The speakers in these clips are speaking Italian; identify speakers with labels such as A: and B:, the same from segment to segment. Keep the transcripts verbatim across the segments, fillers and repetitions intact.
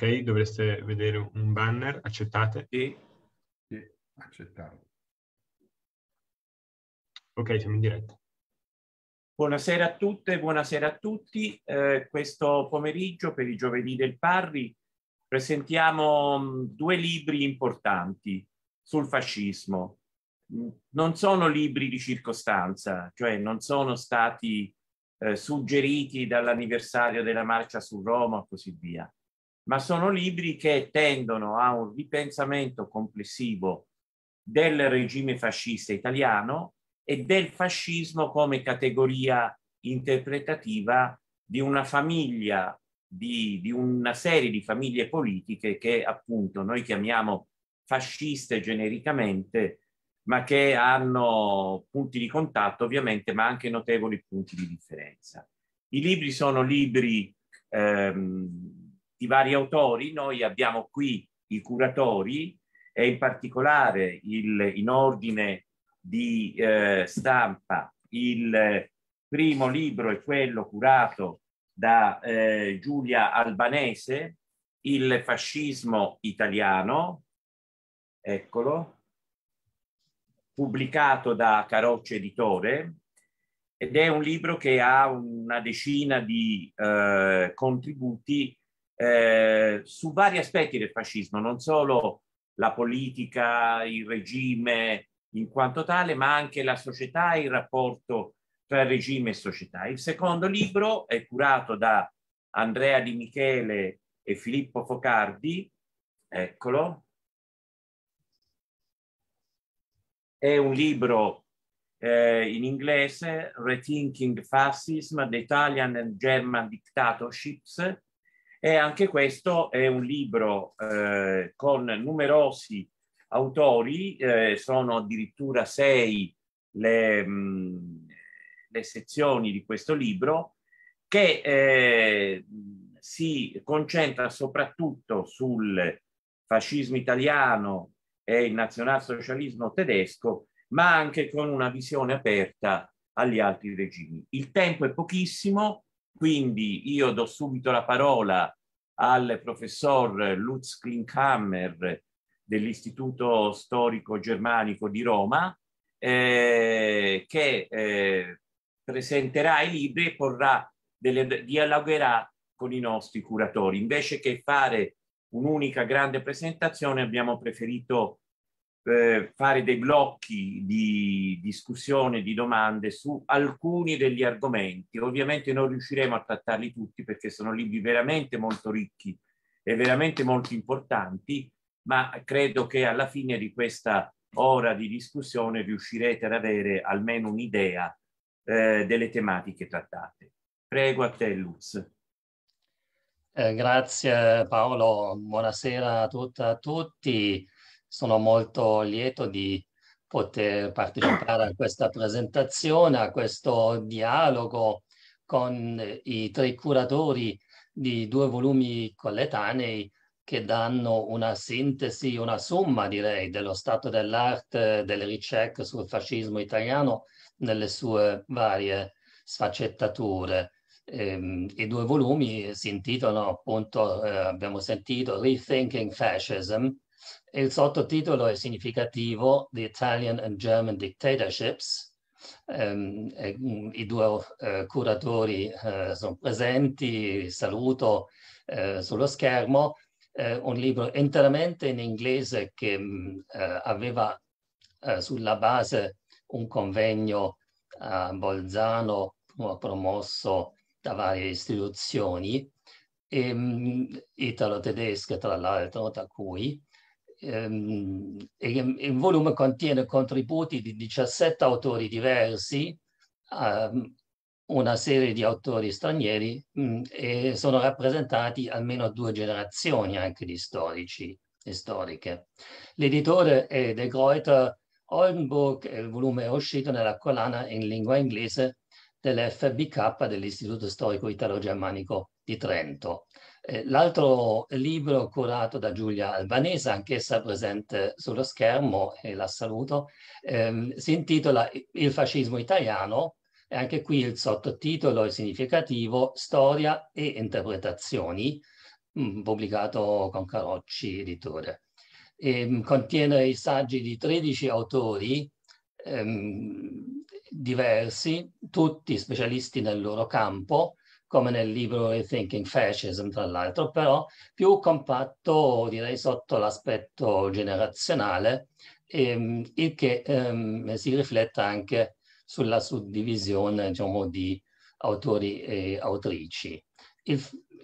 A: Ok, dovreste vedere un banner, accettate?
B: Sì, sì, accettato.
A: Ok, siamo in diretta.
C: Buonasera a tutte, buonasera a tutti. Eh, questo pomeriggio, per i giovedì del Parri, presentiamo mh, due libri importanti sul fascismo. Mh, Non sono libri di circostanza, cioè non sono stati eh, suggeriti dall'anniversario della marcia su Roma o così via, ma sono libri che tendono a un ripensamento complessivo del regime fascista italiano e del fascismo come categoria interpretativa di una famiglia, di, di una serie di famiglie politiche che appunto noi chiamiamo fasciste genericamente, ma che hanno punti di contatto ovviamente, ma anche notevoli punti di differenza. I libri sono libri ehm, di vari autori, noi abbiamo qui i curatori e in particolare il, in ordine di eh, stampa il primo libro è quello curato da eh, Giulia Albanese, Il fascismo italiano, eccolo, pubblicato da Carocci Editore, ed è un libro che ha una decina di eh, contributi eh, su vari aspetti del fascismo, non solo la politica, il regime in quanto tale, ma anche la società e il rapporto tra regime e società. Il secondo libro è curato da Andrea Di Michele e Filippo Focardi, eccolo. È un libro eh, in inglese, Rethinking Fascism, The Italian and German Dictatorships, e anche questo è un libro eh, con numerosi autori, eh, sono addirittura sei le, mh, le sezioni di questo libro, che eh, si concentra soprattutto sul fascismo italiano e il nazionalsocialismo tedesco, ma anche con una visione aperta agli altri regimi. Il tempo è pochissimo, quindi io do subito la parola al professor Lutz Klinkhammer dell'Istituto Storico Germanico di Roma, eh, che eh, presenterà i libri e porrà delle, dialogherà con i nostri curatori. Invece che fare un'unica grande presentazione, abbiamo preferito eh, fare dei blocchi di discussione, di domande su alcuni degli argomenti. Ovviamente non riusciremo a trattarli tutti perché sono libri veramente molto ricchi e veramente molto importanti, ma credo che alla fine di questa ora di discussione riuscirete ad avere almeno un'idea eh, delle tematiche trattate. Prego a te, Lutz.
D: Eh, grazie Paolo, buonasera a tutte e a tutti. Sono molto lieto di poter partecipare a questa presentazione, a questo dialogo con i tre curatori di due volumi coetanei che danno una sintesi, una somma direi dello stato dell'arte, delle ricerche sul fascismo italiano nelle sue varie sfaccettature. Eh, I due volumi si intitolano appunto, eh, abbiamo sentito, Rethinking Fascism, e il sottotitolo è significativo, The Italian and German Dictatorships. Eh, eh, I due eh, curatori eh, sono presenti, saluto eh, sullo schermo. Eh, un libro interamente in inglese che mh, eh, aveva eh, sulla base un convegno a Bolzano promosso da varie istituzioni, ehm, italo-tedesche tra l'altro, tra cui ehm, e, il volume contiene contributi di diciassette autori diversi, ehm, una serie di autori stranieri mh, e sono rappresentati almeno due generazioni anche di storici e storiche. L'editore è De Gruyter Oldenburg e il volume è uscito nella collana in lingua inglese dell'F B K dell'Istituto Storico Italo-Germanico di Trento. Eh, l'altro libro curato da Giulia Albanese, anch'essa presente sullo schermo, e la saluto, ehm, si intitola Il fascismo italiano, e anche qui il sottotitolo è significativo, Storia e interpretazioni, mh, pubblicato con Carocci Editore. E, contiene i saggi di tredici autori ehm, diversi, tutti specialisti nel loro campo, come nel libro Rethinking Fascism, tra l'altro, però più compatto, direi, sotto l'aspetto generazionale, ehm, il che ehm, si riflette anche sulla suddivisione, diciamo, di autori e autrici. Il,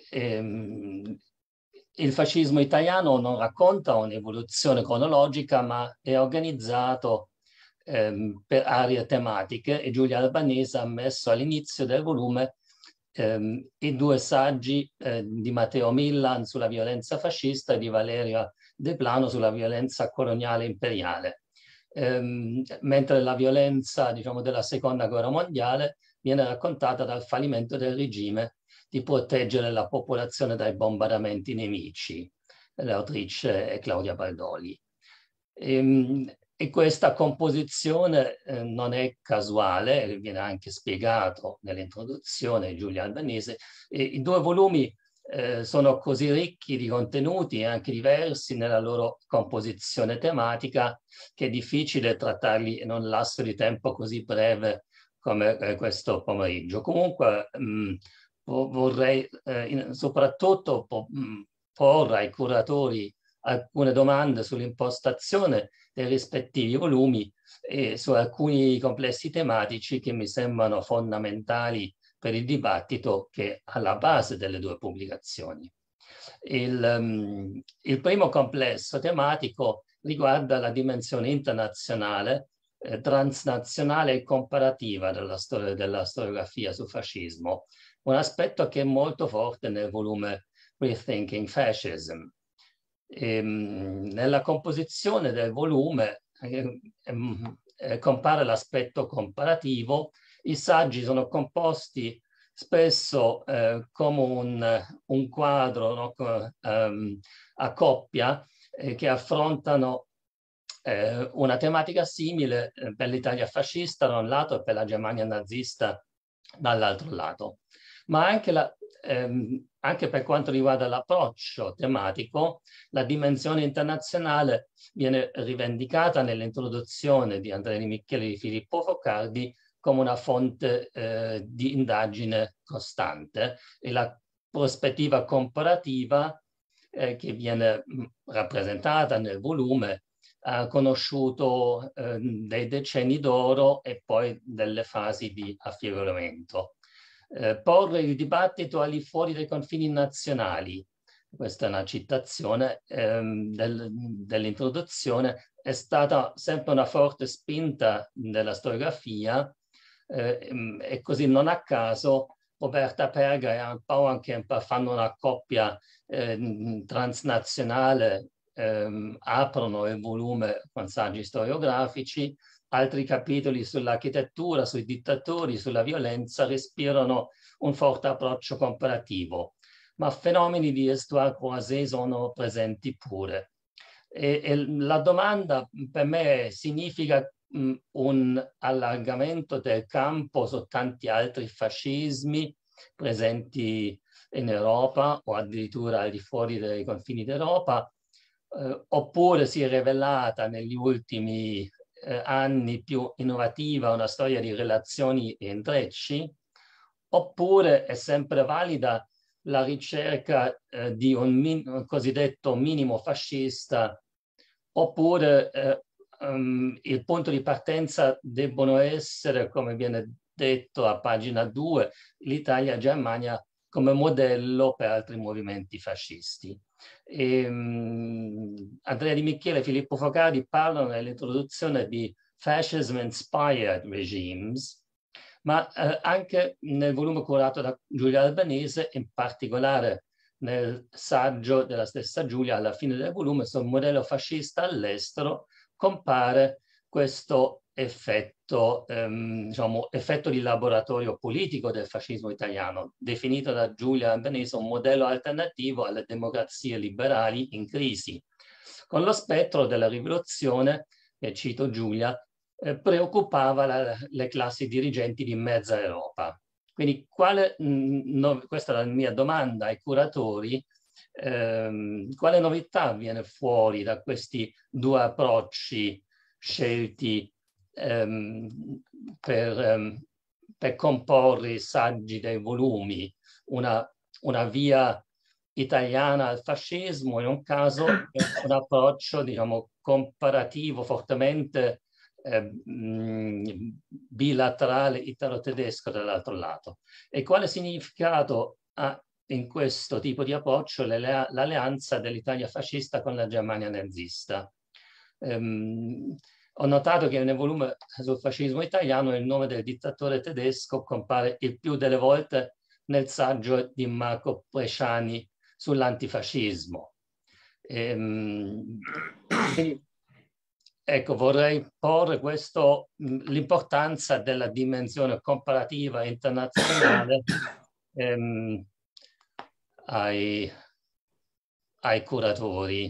D: ehm, il fascismo italiano non racconta un'evoluzione cronologica, ma è organizzato ehm, per aree tematiche, e Giulia Albanese ha messo all'inizio del volume ehm, i due saggi eh, di Matteo Millan sulla violenza fascista e di Valeria De Plano sulla violenza coloniale imperiale. Ehm, mentre la violenza, diciamo, della seconda guerra mondiale viene raccontata dal fallimento del regime di proteggere la popolazione dai bombardamenti nemici. L'autrice è Claudia Baldoli. E, e questa composizione eh, non è casuale, viene anche spiegato nell'introduzione di Giulia Albanese. E i due volumi eh, sono così ricchi di contenuti e anche diversi nella loro composizione tematica che è difficile trattarli in un lasso di tempo così breve come eh, questo pomeriggio. Comunque mh, vorrei eh, in, soprattutto po mh, porre ai curatori alcune domande sull'impostazione dei rispettivi volumi e su alcuni complessi tematici che mi sembrano fondamentali per il dibattito che è alla base delle due pubblicazioni. Il, um, il primo complesso tematico riguarda la dimensione internazionale, eh, transnazionale e comparativa della, storia, della storiografia sul fascismo, un aspetto che è molto forte nel volume Rethinking Fascism. E, nella composizione del volume eh, eh, compare l'aspetto comparativo. I saggi sono composti spesso eh, come un, un quadro, no, um, a coppia eh, che affrontano eh, una tematica simile eh, per l'Italia fascista da un lato e per la Germania nazista dall'altro lato. Ma anche, la, ehm, anche per quanto riguarda l'approccio tematico, la dimensione internazionale viene rivendicata nell'introduzione di Andrea Di Michele e di Filippo Focardi come una fonte eh, di indagine costante, e la prospettiva comparativa eh, che viene mh, rappresentata nel volume ha conosciuto eh, dei decenni d'oro e poi delle fasi di affievolimento. Eh, porre il dibattito al di fuori dei confini nazionali, questa è una citazione ehm, del, dell'introduzione, è stata sempre una forte spinta della storiografia eh, e così non a caso Roberta Perga e Arndt Bauernkemper fanno una coppia eh, transnazionale, ehm, aprono il volume con saggi storiografici. Altri capitoli sull'architettura, sui dittatori, sulla violenza respirano un forte approccio comparativo, ma fenomeni di histoire croisée sono presenti pure. E, e la domanda per me significa mh, un allargamento del campo su tanti altri fascismi presenti in Europa o addirittura al di fuori dei confini d'Europa, eh, oppure si è rivelata negli ultimi Eh, anni più innovativa una storia di relazioni e intrecci, oppure è sempre valida la ricerca eh, di un, min un cosiddetto minimo fascista, oppure eh, um, il punto di partenza debbono essere, come viene detto a pagina due, l'Italia e Germania come modello per altri movimenti fascisti. E, um, Andrea Di Michele e Filippo Focardi parlano nell'introduzione di Fascism Inspired Regimes, ma eh, anche nel volume curato da Giulia Albanese, in particolare nel saggio della stessa Giulia alla fine del volume sul modello fascista all'estero, compare questo effetto, ehm, diciamo, effetto di laboratorio politico del fascismo italiano, definito da Giulia Albanese un modello alternativo alle democrazie liberali in crisi, con lo spettro della rivoluzione, e cito Giulia, eh, preoccupava la, le classi dirigenti di mezza Europa. Quindi quale, mh, no, questa è la mia domanda ai curatori, ehm, quale novità viene fuori da questi due approcci scelti ehm, per, ehm, per comporre i saggi dei volumi, una, una via italiana al fascismo in un caso e un approccio, diciamo, comparativo fortemente eh, bilaterale italo-tedesco dall'altro lato. E quale significato ha in questo tipo di approccio l'alleanza dell'Italia fascista con la Germania nazista? Um, ho notato che nel volume sul fascismo italiano il nome del dittatore tedesco compare il più delle volte nel saggio di Marco Bresciani sull'antifascismo. Ehm, quindi, ecco, vorrei porre questo, l'importanza della dimensione comparativa internazionale ehm, ai, ai curatori.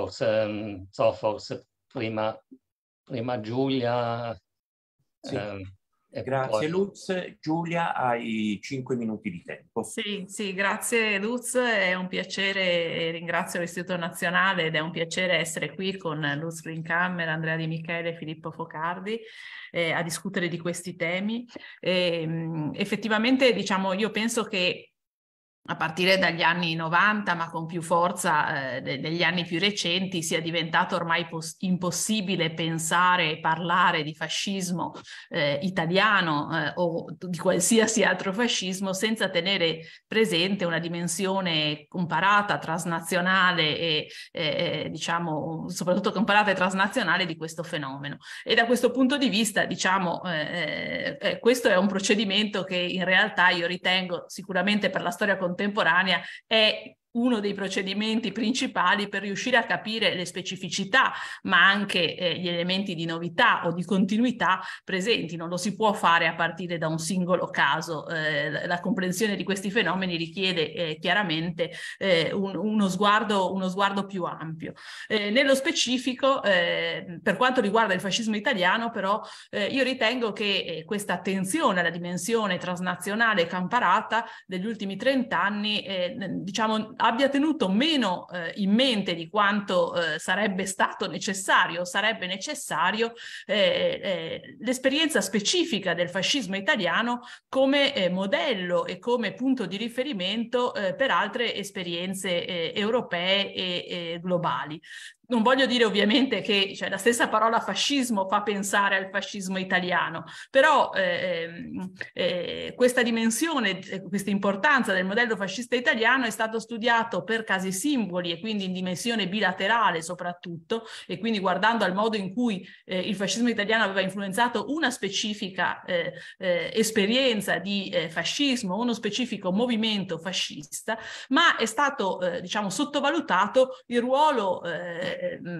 D: Forse, so, forse prima, prima Giulia.
C: Sì.
D: Ehm,
C: Grazie
D: poi...
C: Lutz. Giulia, hai cinque minuti di tempo.
E: Sì, sì, grazie Lutz, è un piacere, ringrazio l'Istituto Nazionale ed è un piacere essere qui con Lutz Greenkammer, Andrea Di Michele e Filippo Focardi eh, a discutere di questi temi. E, mh, effettivamente, diciamo, io penso che a partire dagli anni novanta, ma con più forza eh, negli anni più recenti, sia diventato ormai impossibile pensare e parlare di fascismo eh, italiano eh, o di qualsiasi altro fascismo senza tenere presente una dimensione comparata, transnazionale e eh, diciamo soprattutto comparata e transnazionale di questo fenomeno. E da questo punto di vista, diciamo, eh, eh, questo è un procedimento che in realtà io ritengo sicuramente per la storia contemporanea contemporanea è uno dei procedimenti principali per riuscire a capire le specificità, ma anche eh, gli elementi di novità o di continuità presenti. Non lo si può fare a partire da un singolo caso. Eh, la comprensione di questi fenomeni richiede eh, chiaramente eh, un, uno, sguardo, uno sguardo più ampio. Eh, nello specifico, eh, per quanto riguarda il fascismo italiano, però, eh, io ritengo che eh, questa attenzione alla dimensione transnazionale e comparata degli ultimi trent'anni, eh, diciamo, abbia tenuto meno eh, in mente di quanto eh, sarebbe stato necessario, sarebbe necessario eh, eh, l'esperienza specifica del fascismo italiano come eh, modello e come punto di riferimento eh, per altre esperienze eh, europee e, e globali. Non voglio dire ovviamente che cioè, la stessa parola fascismo fa pensare al fascismo italiano, però eh, eh, questa dimensione, questa importanza del modello fascista italiano è stato studiato per casi simboli e quindi in dimensione bilaterale soprattutto, e quindi guardando al modo in cui eh, il fascismo italiano aveva influenzato una specifica eh, eh, esperienza di eh, fascismo, uno specifico movimento fascista, ma è stato eh, diciamo sottovalutato il ruolo eh,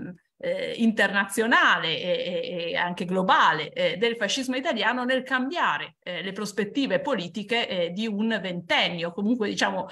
E: Eh, internazionale e, e anche globale eh, del fascismo italiano nel cambiare eh, le prospettive politiche eh, di un ventennio, comunque diciamo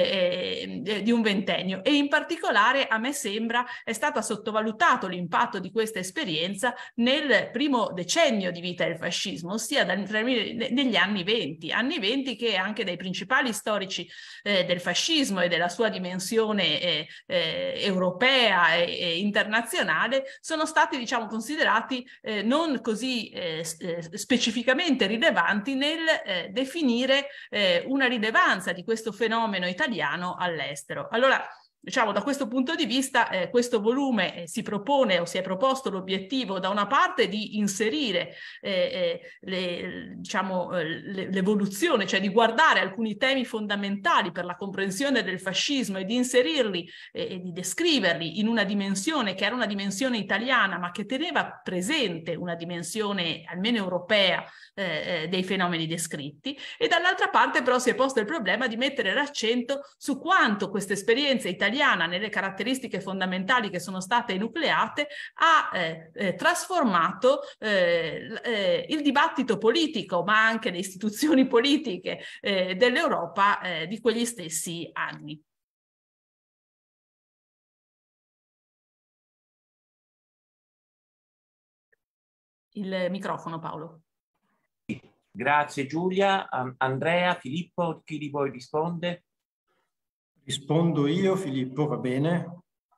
E: eh, eh, di un ventennio, e in particolare a me sembra è stato sottovalutato l'impatto di questa esperienza nel primo decennio di vita del fascismo, ossia dal, negli anni venti, anni venti che anche dai principali storici eh, del fascismo e della sua dimensione eh, eh, europea e, e internazionale sono stati, diciamo, considerati eh, non così eh, specificamente rilevanti nel eh, definire eh, una rilevanza di questo fenomeno italiano all'estero. Allora, diciamo, da questo punto di vista eh, questo volume eh, si propone o si è proposto l'obiettivo da una parte di inserire eh, eh, diciamo, eh, l'evoluzione, cioè di guardare alcuni temi fondamentali per la comprensione del fascismo e di inserirli eh, e di descriverli in una dimensione che era una dimensione italiana ma che teneva presente una dimensione almeno europea eh, dei fenomeni descritti, e dall'altra parte però si è posto il problema di mettere l'accento su quanto questa esperienza italiana nelle caratteristiche fondamentali che sono state enucleate ha eh, eh, trasformato eh, eh, il dibattito politico ma anche le istituzioni politiche eh, dell'Europa eh, di quegli stessi anni. Il microfono, Paolo.
C: Grazie Giulia. Andrea, Filippo, chi di voi risponde?
F: Rispondo io, Filippo, va bene?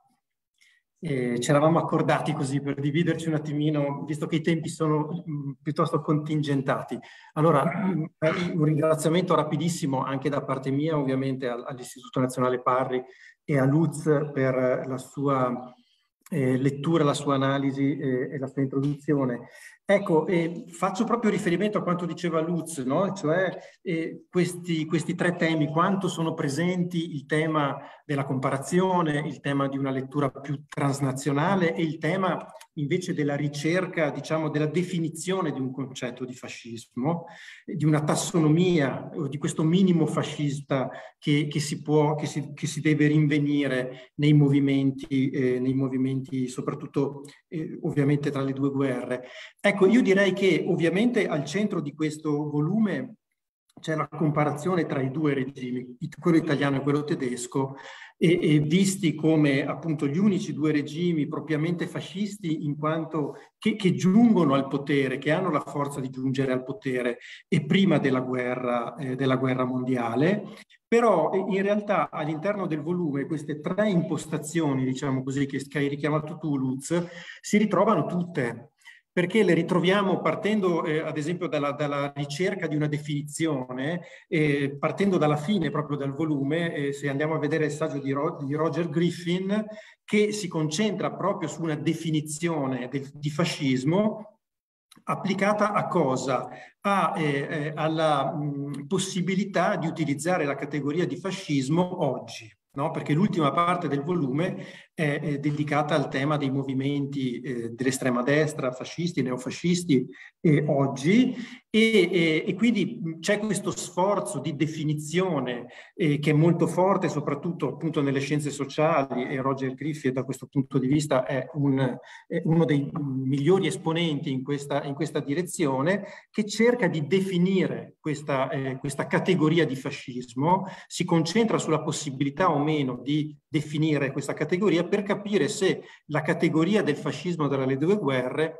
F: Eh, ci eravamo accordati così per dividerci un attimino, visto che i tempi sono mh, piuttosto contingentati. Allora, mh, un ringraziamento rapidissimo anche da parte mia, ovviamente, all'Istituto Nazionale Parri e a Lutz per la sua eh, lettura, la sua analisi eh, e la sua introduzione. Ecco, eh, faccio proprio riferimento a quanto diceva Lutz, no? Cioè eh, questi, questi tre temi, quanto sono presenti il tema della comparazione, il tema di una lettura più transnazionale e il tema invece della ricerca, diciamo, della definizione di un concetto di fascismo, di una tassonomia o di questo minimo fascista che, che si può, che si, che si deve rinvenire nei movimenti, eh, nei movimenti soprattutto eh, ovviamente tra le due guerre. Ecco, io direi che ovviamente al centro di questo volume c'è la comparazione tra i due regimi, quello italiano e quello tedesco, e, e visti come appunto gli unici due regimi propriamente fascisti in quanto che, che giungono al potere, che hanno la forza di giungere al potere e prima della guerra, eh, della guerra mondiale. Però in realtà all'interno del volume queste tre impostazioni, diciamo così, che hai richiamato tu, Lutz, si ritrovano tutte. Perché le ritroviamo partendo eh, ad esempio dalla, dalla ricerca di una definizione, eh, partendo dalla fine proprio del volume, eh, se andiamo a vedere il saggio di, Ro di Roger Griffin, che si concentra proprio su una definizione del, di fascismo applicata a cosa? A, eh, eh, alla mh, possibilità di utilizzare la categoria di fascismo oggi. No? Perché l'ultima parte del volume è, è dedicata al tema dei movimenti eh, dell'estrema destra, fascisti, neofascisti, eh, oggi, e, e, e quindi c'è questo sforzo di definizione eh, che è molto forte, soprattutto appunto nelle scienze sociali, e Roger Griffin da questo punto di vista è, un, è uno dei migliori esponenti in questa, in questa direzione, che cerca di definire questa, eh, questa categoria di fascismo, si concentra sulla possibilità o meno di definire questa categoria per capire se la categoria del fascismo tra le due guerre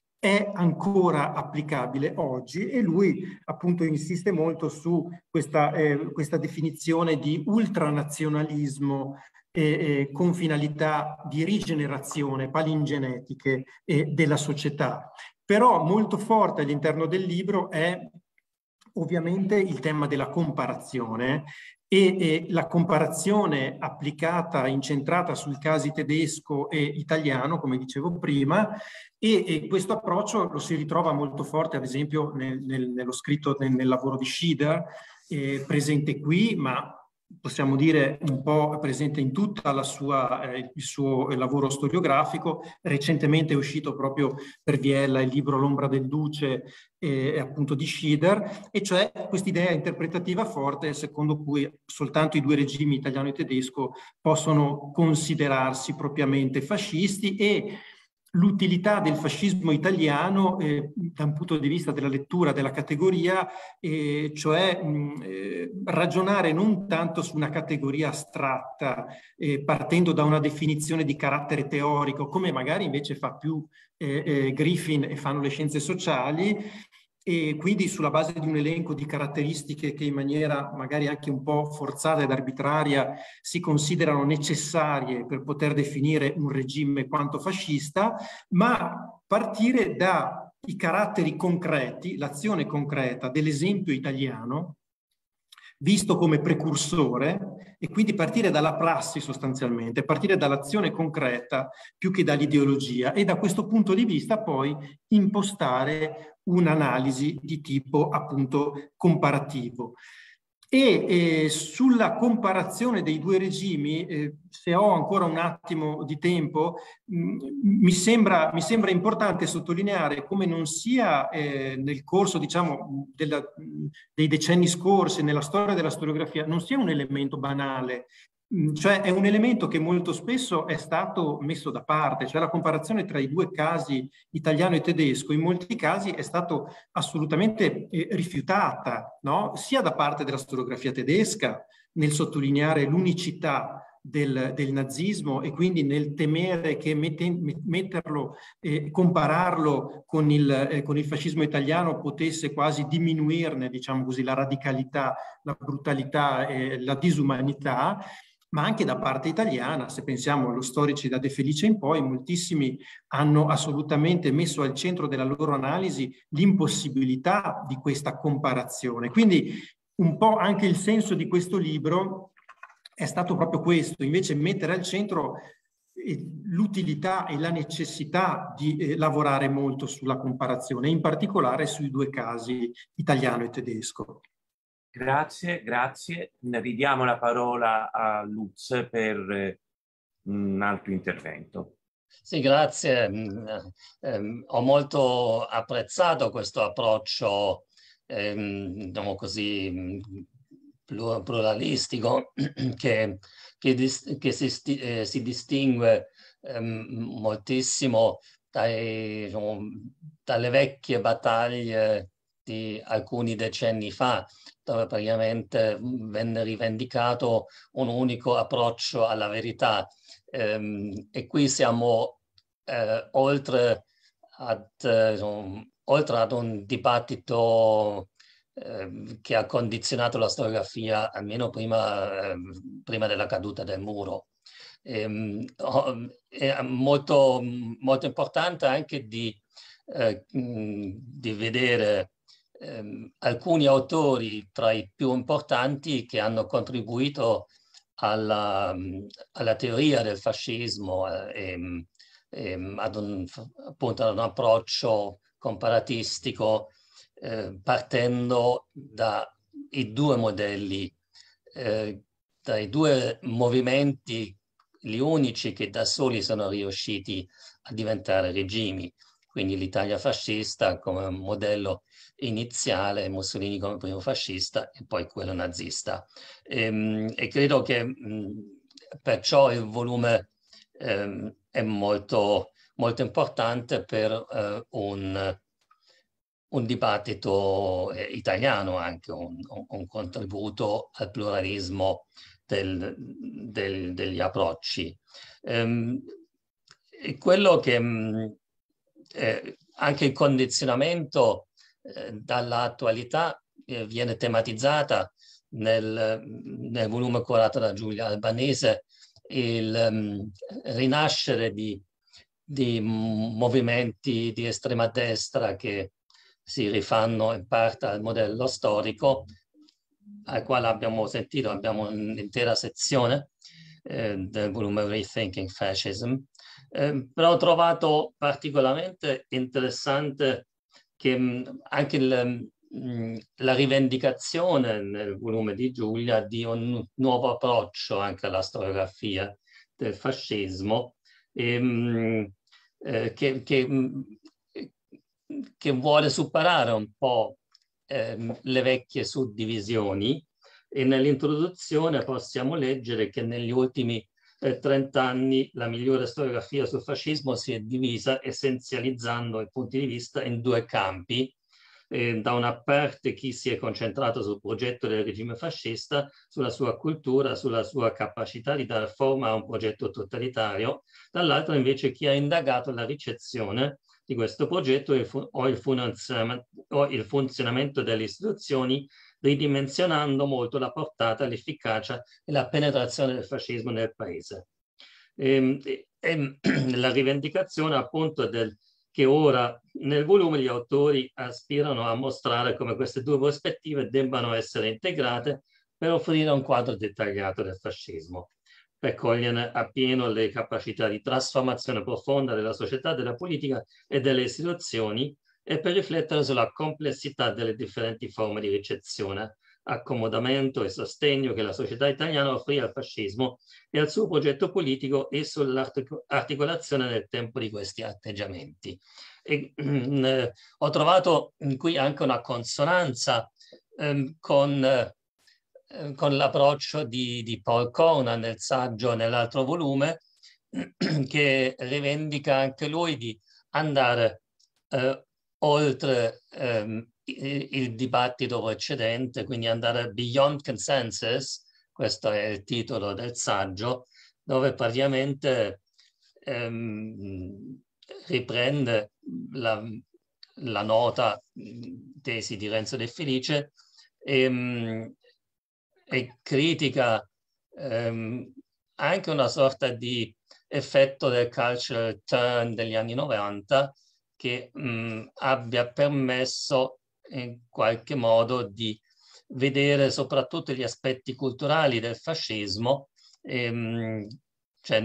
F: è ancora applicabile oggi, e lui appunto insiste molto su questa, eh, questa definizione di ultranazionalismo eh, eh, con finalità di rigenerazione palingenetiche eh, della società. Però molto forte all'interno del libro è ovviamente il tema della comparazione, e, e la comparazione applicata, incentrata sui casi tedesco e italiano, come dicevo prima, e, e questo approccio lo si ritrova molto forte, ad esempio, nel, nel, nello scritto, nel, nel lavoro di Schieder, eh, presente qui, ma possiamo dire un po' presente in tutta la sua, eh, il suo lavoro storiografico. Recentemente è uscito proprio per Viella il libro L'ombra del Duce, eh, appunto di Schieder, e cioè quest'idea interpretativa forte secondo cui soltanto i due regimi italiano e tedesco possono considerarsi propriamente fascisti, e l'utilità del fascismo italiano eh, da un punto di vista della lettura della categoria, eh, cioè mh, eh, ragionare non tanto su una categoria astratta, eh, partendo da una definizione di carattere teorico, come magari invece fa più eh, eh, Griffin e fanno le scienze sociali, e quindi sulla base di un elenco di caratteristiche che in maniera magari anche un po' forzata ed arbitraria si considerano necessarie per poter definire un regime quanto fascista, ma partire dai caratteri concreti, l'azione concreta dell'esempio italiano, visto come precursore, e quindi partire dalla prassi sostanzialmente, partire dall'azione concreta più che dall'ideologia, e da questo punto di vista poi impostare un'analisi di tipo appunto comparativo. E eh, sulla comparazione dei due regimi, eh, se ho ancora un attimo di tempo, mh, mi, sembra, mi sembra importante sottolineare come non sia eh, nel corso, diciamo, della, dei decenni scorsi, nella storia della storiografia, non sia un elemento banale, mh, cioè è un elemento che molto spesso è stato messo da parte, cioè la comparazione tra i due casi italiano e tedesco in molti casi è stato assolutamente eh, rifiutata, no? Sia da parte della storiografia tedesca, nel sottolineare l'unicità del, del nazismo, e quindi nel temere che mette, metterlo, eh, compararlo con il, eh, con il fascismo italiano potesse quasi diminuirne, diciamo così, la radicalità, la brutalità e la disumanità, ma anche da parte italiana. Se pensiamo allo storici da De Felice in poi, moltissimi hanno assolutamente messo al centro della loro analisi l'impossibilità di questa comparazione. Quindi un po' anche il senso di questo libro è stato proprio questo, invece mettere al centro l'utilità e la necessità di eh, lavorare molto sulla comparazione, in particolare sui due casi italiano e tedesco.
C: Grazie, grazie. Ridiamo la parola a Lutz per eh, un altro intervento.
D: Sì, grazie. Eh, ho molto apprezzato questo approccio, eh, diciamo così, pluralistico che, che, dis, che si, eh, si distingue eh, moltissimo dai, diciamo, dalle vecchie battaglie di alcuni decenni fa, dove praticamente venne rivendicato un unico approccio alla verità. Ehm, e qui siamo eh, oltre, ad, eh, diciamo, oltre ad un dibattito eh, che ha condizionato la storiografia almeno prima, eh, prima della caduta del muro. Ehm, è molto, molto importante anche di, eh, di vedere eh, alcuni autori tra i più importanti che hanno contribuito alla, alla teoria del fascismo e, e ad un, appunto, ad un approccio comparatistico eh, partendo dai due modelli, eh, dai due movimenti, gli unici che da soli sono riusciti a diventare regimi, quindi l'Italia fascista come modello iniziale, Mussolini come primo fascista e poi quello nazista. E, e credo che mh, perciò il volume ehm, è molto, molto importante per eh, un, un dibattito eh, italiano, anche un, un contributo al pluralismo del, del, degli approcci. Ehm, e quello che mh, eh, anche il condizionamento eh, dall'attualità eh, viene tematizzata nel, nel volume curato da Giulia Albanese, il um, rinascere di, di movimenti di estrema destra che si rifanno in parte al modello storico, al quale abbiamo sentito, abbiamo un'intera sezione eh, del volume Rethinking Fascism. Eh, però ho trovato particolarmente interessante che mh, anche il, mh, la rivendicazione nel volume di Giulia di un nuovo approccio anche alla storiografia del fascismo, e, mh, eh, che, che, mh, che vuole superare un po' eh, le vecchie suddivisioni, e nell'introduzione possiamo leggere che negli ultimi trenta anni la migliore storiografia sul fascismo si è divisa essenzializzando i punti di vista in due campi. Eh, da una parte chi si è concentrato sul progetto del regime fascista, sulla sua cultura, sulla sua capacità di dare forma a un progetto totalitario, dall'altro invece chi ha indagato la ricezione di questo progetto e fu- o, il funzionamento, o il funzionamento delle istituzioni, ridimensionando molto la portata, l'efficacia e la penetrazione del fascismo nel paese. E, e, e la rivendicazione appunto del, che ora nel volume gli autori aspirano a mostrare come queste due prospettive debbano essere integrate per offrire un quadro dettagliato del fascismo, per cogliere appieno le capacità di trasformazione profonda della società, della politica e delle istituzioni, e per riflettere sulla complessità delle differenti forme di ricezione, accomodamento e sostegno che la società italiana offrì al fascismo e al suo progetto politico, e sull'articolazione nel tempo di questi atteggiamenti. E, mh, ho trovato qui anche una consonanza ehm, con, eh, con l'approccio di, di Paul Conan nel saggio, nell'altro volume, che rivendica anche lui di andare eh, oltre ehm, il, il dibattito precedente, quindi andare beyond consensus, questo è il titolo del saggio, dove praticamente ehm, riprende la, la nota tesi di Renzo De Felice e, e critica ehm, anche una sorta di effetto del cultural turn degli anni novanta che mh, abbia permesso in qualche modo di vedere soprattutto gli aspetti culturali del fascismo, e, cioè,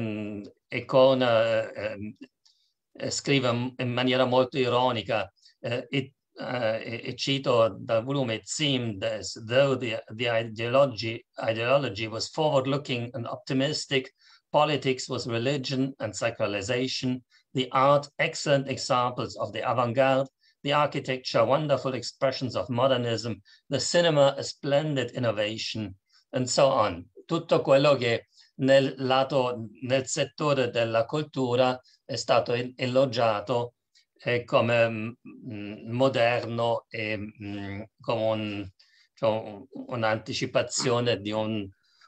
D: Econa eh, eh, scrive in maniera molto ironica, eh, e, uh, e, e cito dal volume: "It seemed as though the, the ideology, ideology was forward-looking and optimistic, politics was religion and sacralization, the art excellent examples of the avant-garde, the architecture wonderful expressions of modernism, the cinema a splendid innovation", and so on. Tutto quello che nel lato, nel settore della cultura è stato elogiato eh, come mh, moderno e mh, come un, cioè, un'anticipazione di un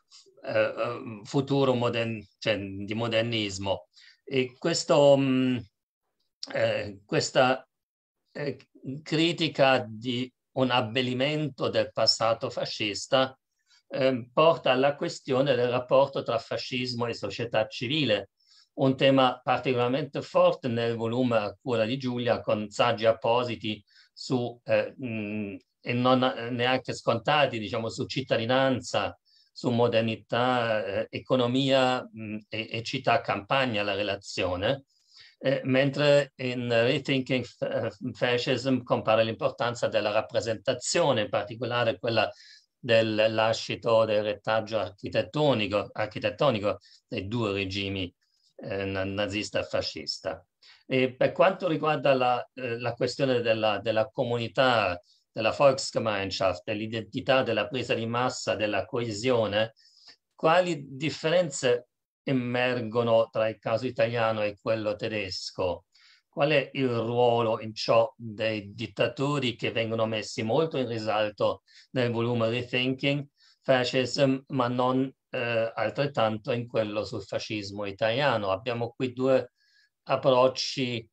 D: eh, futuro modern, cioè, di modernismo. E questo, mh, eh, questa eh, critica di un abbellimento del passato fascista eh, porta alla questione del rapporto tra fascismo e società civile, un tema particolarmente forte nel volume a cura di Giulia, con saggi appositi su, eh, mh, e non neanche scontati, diciamo, su cittadinanza, su modernità, eh, economia mh, e, e città-campagna, la relazione. Eh, mentre in Rethinking Fascism compare l'importanza della rappresentazione, in particolare quella del lascito del retaggio architettonico, architettonico dei due regimi, eh, nazista e fascista. E per quanto riguarda la, eh, la questione della, della comunità, della Volksgemeinschaft, dell'identità, della presa di massa, della coesione, quali differenze emergono tra il caso italiano e quello tedesco? Qual è il ruolo in ciò dei dittatori che vengono messi molto in risalto nel volume Rethinking Fascism, ma non eh, altrettanto in quello sul fascismo italiano? Abbiamo qui due approcci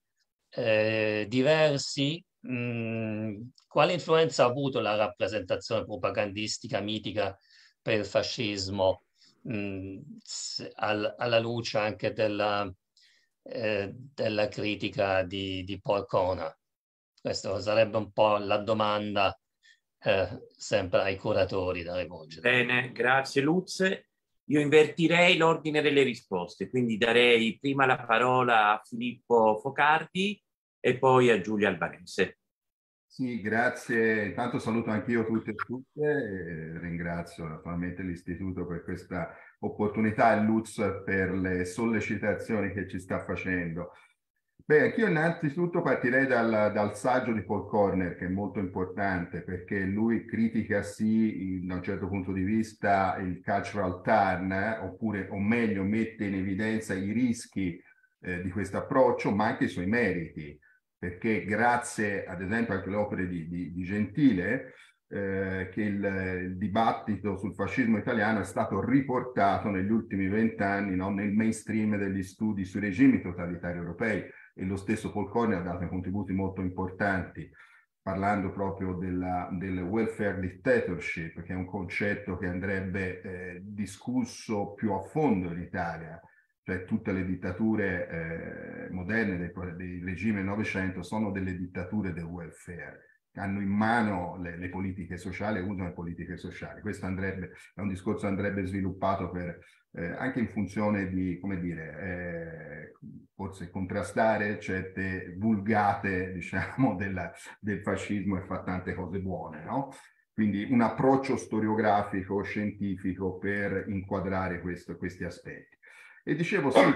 D: eh, diversi. Mm, quale influenza ha avuto la rappresentazione propagandistica mitica per il fascismo mh, al, alla luce anche della, eh, della critica di, di Paul Kona? Questa sarebbe un po' la domanda eh, sempre ai curatori da rivolgere.
C: Bene, grazie Lutz. Io invertirei l'ordine delle risposte, quindi darei prima la parola a Filippo Focardi e poi a Giulia Albanese.
B: Sì, grazie. Intanto saluto anch'io tutti e tutte e ringrazio naturalmente l'Istituto per questa opportunità e Lutz per le sollecitazioni che ci sta facendo. Beh, anch'io innanzitutto partirei dal, dal saggio di Paul Corner, che è molto importante perché lui critica sì, da un certo punto di vista, il cultural turn, eh, oppure, o meglio, mette in evidenza i rischi eh, di questo approccio, ma anche i suoi meriti, perché grazie ad esempio anche alle opere di, di, di Gentile, eh, che il, il dibattito sul fascismo italiano è stato riportato negli ultimi vent'anni, no, nel mainstream degli studi sui regimi totalitari europei, e lo stesso Paul Corner ha dato contributi molto importanti, parlando proprio della, del welfare dictatorship, che è un concetto che andrebbe eh, discusso più a fondo in Italia. Cioè tutte le dittature eh, moderne dei, dei regimi del Novecento sono delle dittature del welfare, che hanno in mano le, le politiche sociali e usano le politiche sociali. Questo andrebbe, è un discorso che andrebbe sviluppato per, eh, anche in funzione di, come dire, eh, forse contrastare certe vulgate, diciamo, della, del fascismo e fa tante cose buone, no? Quindi un approccio storiografico, scientifico per inquadrare questo, questi aspetti. E dicevo, sì,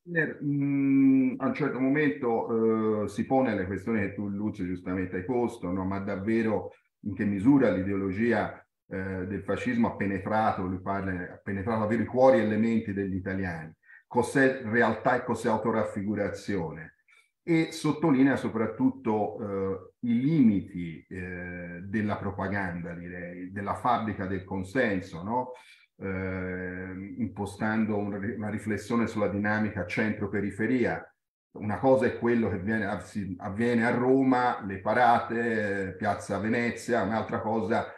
B: mh, a un certo momento eh, si pone le questioni che tu, Lutz, giustamente hai posto, no? Ma davvero in che misura l'ideologia eh, del fascismo ha penetrato, lui parla, ha penetrato davvero i cuori e le menti degli italiani, cos'è realtà e cos'è autoraffigurazione, e sottolinea soprattutto eh, i limiti eh, della propaganda, direi, della fabbrica del consenso, no? Eh, impostando un, una riflessione sulla dinamica centro-periferia. Una cosa è quello che avviene, avviene a Roma, le parate, Piazza Venezia, un'altra cosa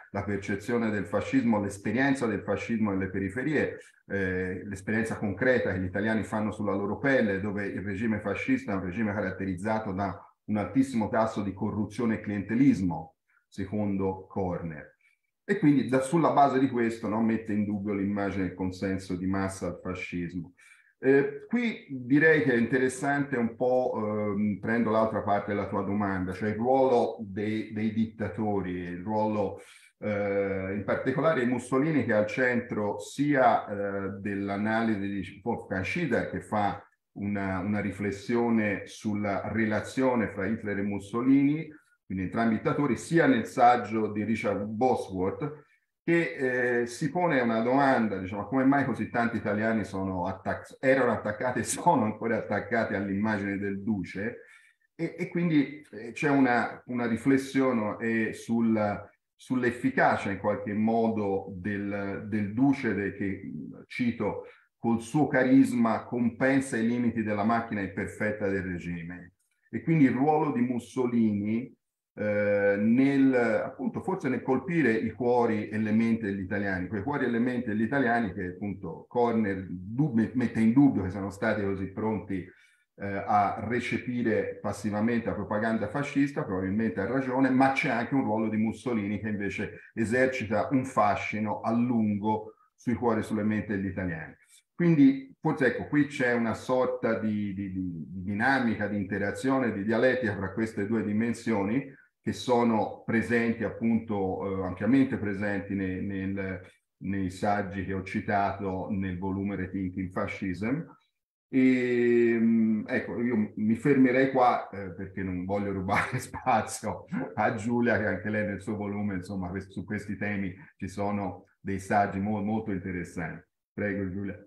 B: la percezione del fascismo, l'esperienza del fascismo nelle periferie, eh, l'esperienza concreta che gli italiani fanno sulla loro pelle, dove il regime fascista è un regime caratterizzato da un altissimo tasso di corruzione e clientelismo, secondo Corner. E quindi da, sulla base di questo, no, mette in dubbio l'immagine del consenso di massa al fascismo. Eh, qui direi che è interessante un po', eh, prendo l'altra parte della tua domanda, cioè il ruolo dei, dei dittatori, il ruolo eh, in particolare di Mussolini, che è al centro sia eh, dell'analisi di Wolfgang Schieder, che fa una, una riflessione sulla relazione fra Hitler e Mussolini, quindi entrambi dittatori, sia nel saggio di Richard Bosworth, che eh, si pone una domanda, diciamo, come mai così tanti italiani sono attac- erano attaccati e sono ancora attaccati all'immagine del duce, e, e quindi eh, c'è una, una riflessione eh, sul, sull'efficacia in qualche modo del, del duce, de, che, cito, col suo carisma compensa i limiti della macchina imperfetta del regime. E quindi il ruolo di Mussolini Eh, nel, appunto, forse nel colpire i cuori e le menti degli italiani, quei cuori e le menti degli italiani che appunto Corner mette in dubbio che siano stati così pronti eh, a recepire passivamente la propaganda fascista, probabilmente ha ragione, ma c'è anche un ruolo di Mussolini che invece esercita un fascino a lungo sui cuori e sulle menti degli italiani. Quindi forse ecco, qui c'è una sorta di, di, di dinamica, di interazione, di dialettica fra queste due dimensioni, che sono presenti appunto eh, ampiamente presenti nei, nel, nei saggi che ho citato nel volume Rethinking Fascism. E ecco, io mi fermerei qua eh, perché non voglio rubare spazio a Giulia, che anche lei nel suo volume, insomma, su questi temi ci sono dei saggi mo molto interessanti. Prego Giulia.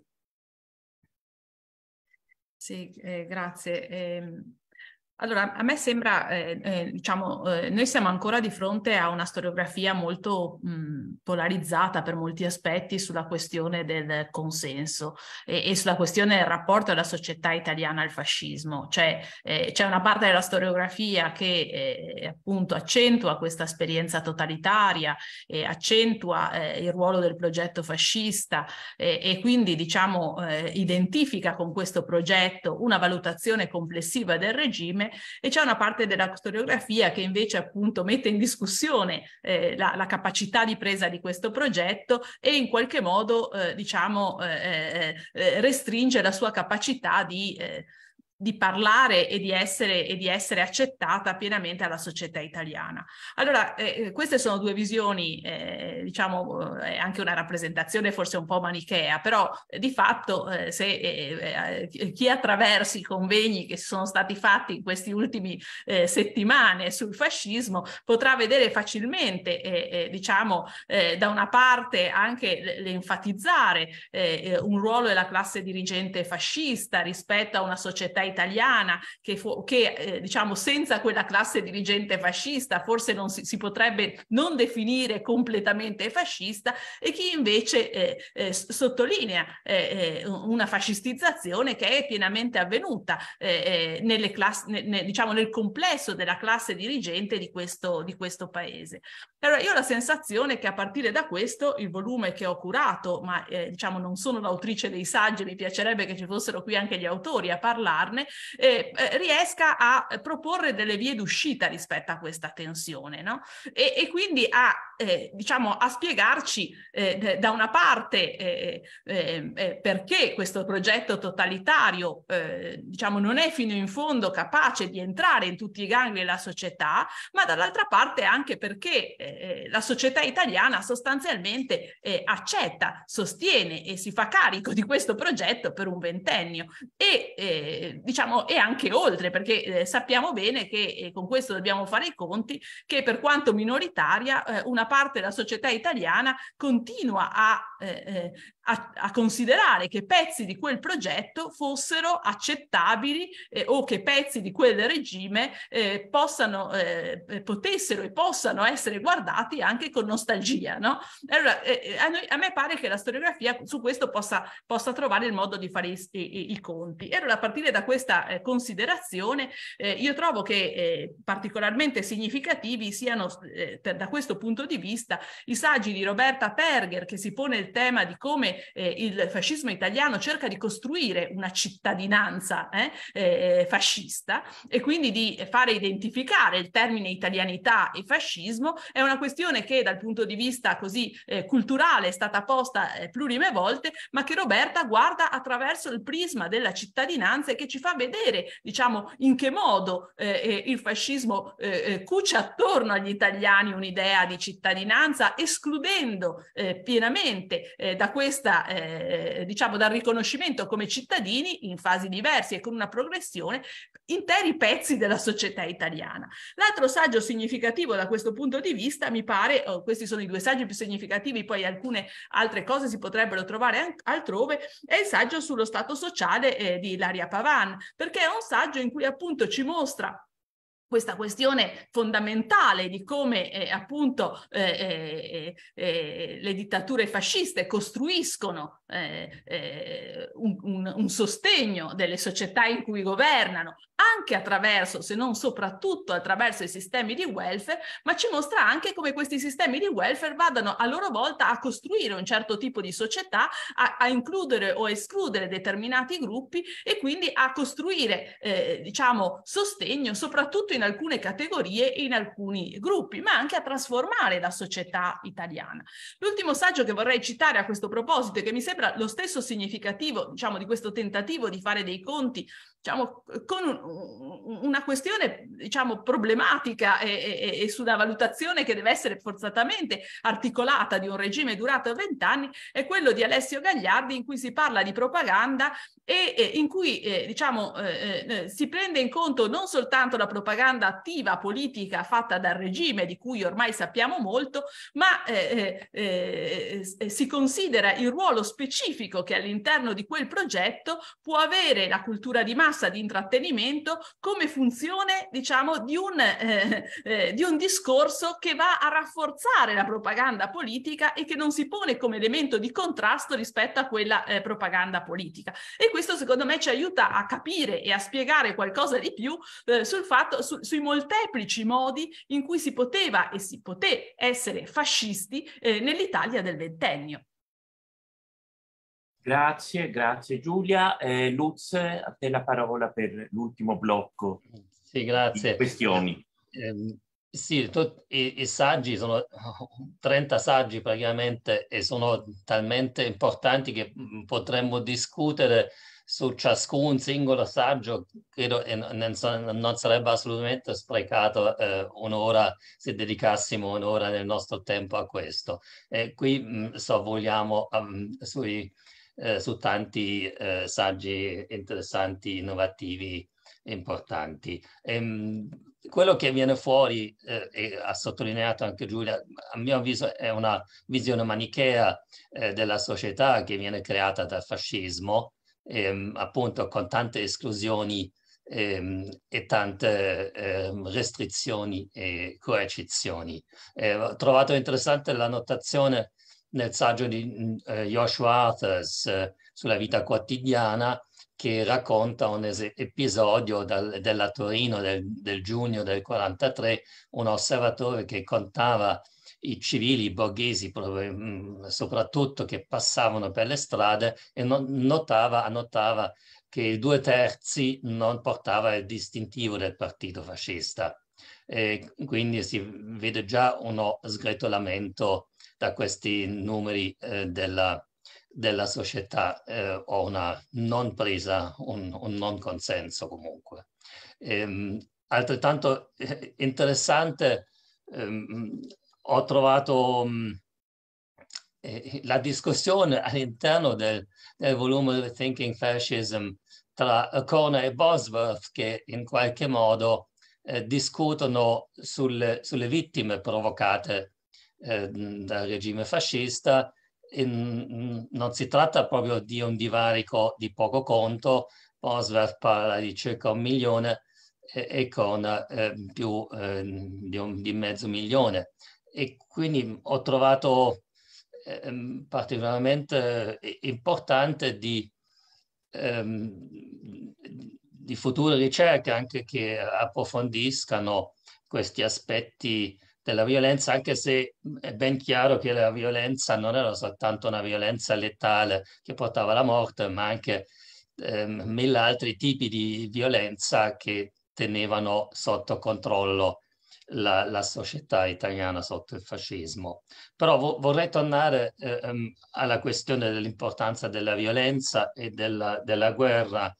E: Sì, eh, grazie. Eh, allora, a me sembra, eh, eh, diciamo, eh, noi siamo ancora di fronte a una storiografia molto mh, polarizzata per molti aspetti sulla questione del consenso e, e sulla questione del rapporto della società italiana al fascismo. Cioè, eh, c'è una parte della storiografia che eh, appunto accentua questa esperienza totalitaria, e accentua eh, il ruolo del progetto fascista eh, e quindi, diciamo, eh, identifica con questo progetto una valutazione complessiva del regime, e c'è una parte della storiografia che invece appunto mette in discussione eh, la, la capacità di presa di questo progetto e in qualche modo eh, diciamo eh, eh, restringe la sua capacità di eh, di parlare e di essere, e di essere accettata pienamente alla società italiana. Allora, eh, queste sono due visioni, eh, diciamo, eh, anche una rappresentazione forse un po' manichea, però eh, di fatto eh, se eh, eh, chi attraversa i convegni che sono stati fatti in questi ultimi eh, settimane sul fascismo potrà vedere facilmente, eh, eh, diciamo, eh, da una parte anche l'enfatizzare eh, un ruolo della classe dirigente fascista rispetto a una società italiana che, che eh, diciamo senza quella classe dirigente fascista forse non si, si potrebbe non definire completamente fascista, e chi invece eh, eh, sottolinea eh, una fascistizzazione che è pienamente avvenuta eh, nelle classi, ne, ne, diciamo nel complesso della classe dirigente di questo, di questo paese. Allora io ho la sensazione che a partire da questo il volume che ho curato, ma eh, diciamo non sono l'autrice dei saggi, mi piacerebbe che ci fossero qui anche gli autori a parlarne, eh, eh, riesca a proporre delle vie d'uscita rispetto a questa tensione, no? E, e quindi a, eh, diciamo, a spiegarci eh, da una parte eh, eh, eh, perché questo progetto totalitario eh, diciamo non è fino in fondo capace di entrare in tutti i gangli della società, ma dall'altra parte anche perché eh, la società italiana sostanzialmente eh, accetta, sostiene e si fa carico di questo progetto per un ventennio e eh, diciamo e anche oltre, perché eh, sappiamo bene che eh, con questo dobbiamo fare i conti, che per quanto minoritaria eh, una parte della società italiana continua a eh, a, a considerare che pezzi di quel progetto fossero accettabili eh, o che pezzi di quel regime eh, possano, eh, potessero e possano essere guardati anche con nostalgia, no? Allora, eh, a, noi, a me pare che la storiografia su questo possa, possa trovare il modo di fare i, i, i conti. E allora, a partire da questa eh, considerazione, eh, io trovo che eh, particolarmente significativi siano, eh, per, da questo punto di vista, i saggi di Roberta Perger, che si pone il tema di come eh, il fascismo italiano cerca di costruire una cittadinanza eh, eh, fascista, e quindi di fare identificare il termine italianità e fascismo. È una questione che dal punto di vista così eh, culturale è stata posta eh, plurime volte, ma che Roberta guarda attraverso il prisma della cittadinanza e che ci fa vedere, diciamo, in che modo eh, il fascismo eh, cuce attorno agli italiani un'idea di cittadinanza, escludendo eh, pienamente eh, da questa, eh, diciamo, dal riconoscimento come cittadini in fasi diverse e con una progressione interi pezzi della società italiana. L'altro saggio significativo da questo punto di vista, mi pare, oh, questi sono i due saggi più significativi, poi alcune altre cose si potrebbero trovare altrove, è il saggio sullo stato sociale eh, di Ilaria Pavan, perché è un saggio in cui appunto ci mostra questa questione fondamentale di come eh, appunto eh, eh, eh, le dittature fasciste costruiscono eh, eh, un, un, un sostegno delle società in cui governano, anche attraverso, se non soprattutto attraverso i sistemi di welfare, ma ci mostra anche come questi sistemi di welfare vadano a loro volta a costruire un certo tipo di società, a, a includere o escludere determinati gruppi e quindi a costruire eh, diciamo sostegno soprattutto in alcune categorie e in alcuni gruppi, ma anche a trasformare la società italiana. L'ultimo saggio che vorrei citare a questo proposito e che mi sembra lo stesso significativo, diciamo, di questo tentativo di fare dei conti, diciamo, con un, una questione, diciamo, problematica e, e, e su una valutazione che deve essere forzatamente articolata di un regime durato vent'anni, è quello di Alessio Gagliardi, in cui si parla di propaganda e, e in cui eh, diciamo eh, eh, si prende in conto non soltanto la propaganda attiva politica fatta dal regime, di cui ormai sappiamo molto, ma eh, eh, eh, si considera il ruolo specifico che all'interno di quel progetto può avere la cultura di massa, di intrattenimento, come funzione, diciamo, di un, eh, eh, di un discorso che va a rafforzare la propaganda politica e che non si pone come elemento di contrasto rispetto a quella eh, propaganda politica. E questo secondo me ci aiuta a capire e a spiegare qualcosa di più eh, sul fatto, su, sui molteplici modi in cui si poteva e si poté essere fascisti eh, nell'Italia del ventennio.
C: Grazie, grazie Giulia. Eh, Lutz, a te la parola per l'ultimo blocco.
D: Sì, grazie.
C: Di questioni.
D: Eh, sì, tutti i, i saggi sono trenta saggi praticamente e sono talmente importanti che potremmo discutere su ciascun singolo saggio, credo, e non, non sarebbe assolutamente sprecato eh, un'ora se dedicassimo un'ora del nostro tempo a questo. E qui mh, sorvoliamo um, sui, eh, su tanti eh, saggi interessanti, innovativi, importanti. E, mh, quello che viene fuori, eh, e ha sottolineato anche Giulia, a mio avviso è una visione manichea eh, della società che viene creata dal fascismo, Ehm, appunto con tante esclusioni ehm, e tante ehm, restrizioni e coercizioni. Eh, ho trovato interessante la notazione nel saggio di eh, Joshua Arthurs eh, sulla vita quotidiana, che racconta un episodio dal, della Torino del, del giugno del quarantatré, un osservatore che contava i civili, i borghesi soprattutto, che passavano per le strade e non, notava, annotava che due terzi non portava il distintivo del partito fascista. E quindi si vede già uno sgretolamento da questi numeri eh, della, della società eh, o una non presa, un, un non consenso comunque. Ehm, altrettanto eh, interessante ehm, ho trovato mh, eh, la discussione all'interno del, del volume Thinking Fascism tra Corner e Bosworth, che in qualche modo eh, discutono sulle, sulle vittime provocate eh, dal regime fascista in, non si tratta proprio di un divarico di poco conto. Bosworth parla di circa un milione e, e con eh, più eh, di, un, di mezzo milione. E quindi ho trovato eh, particolarmente importante di, ehm, di future ricerche anche che approfondiscano questi aspetti della violenza, anche se è ben chiaro che la violenza non era soltanto una violenza letale che portava alla morte, ma anche ehm, mille altri tipi di violenza che tenevano sotto controllo la, la società italiana sotto il fascismo. Però vo vorrei tornare ehm, alla questione dell'importanza della violenza e della, della guerra,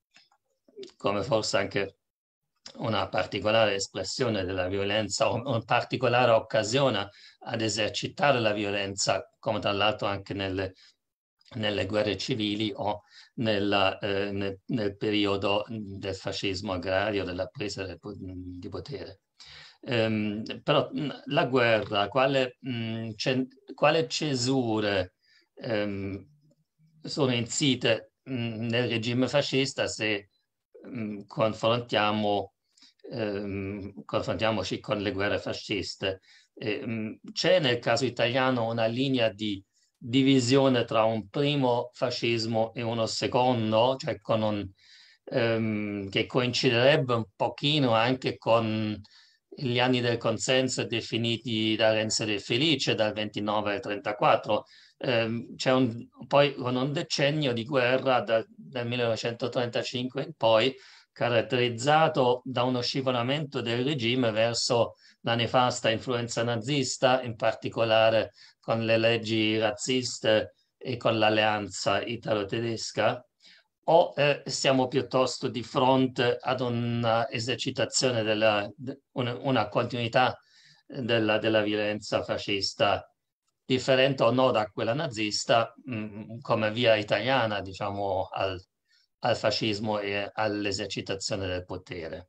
D: come forse anche una particolare espressione della violenza o una particolare occasione ad esercitare la violenza, come tra l'altro anche nelle, nelle guerre civili o nella, eh, nel, nel periodo del fascismo agrario, della presa del, di potere. Um, però la guerra, quale, mh, quale cesure um, sono insite mh, nel regime fascista se mh, confrontiamo, um, confrontiamoci con le guerre fasciste? Eh, c'è nel caso italiano una linea di divisione tra un primo fascismo e uno secondo, cioè con un, um, che coinciderebbe un pochino anche con gli anni del consenso definiti da Renzi del Felice dal ventinove al trentaquattro. Eh, c'è un, poi con un decennio di guerra da, dal millenovecentotrentacinque in poi, caratterizzato da uno scivolamento del regime verso la nefasta influenza nazista, in particolare con le leggi razziste e con l'alleanza italo-tedesca, o eh, siamo piuttosto di fronte ad una esercitazione della, una, una continuità della, della violenza fascista, differente o no da quella nazista, mh, come via italiana, diciamo, al, al fascismo e all'esercitazione del potere.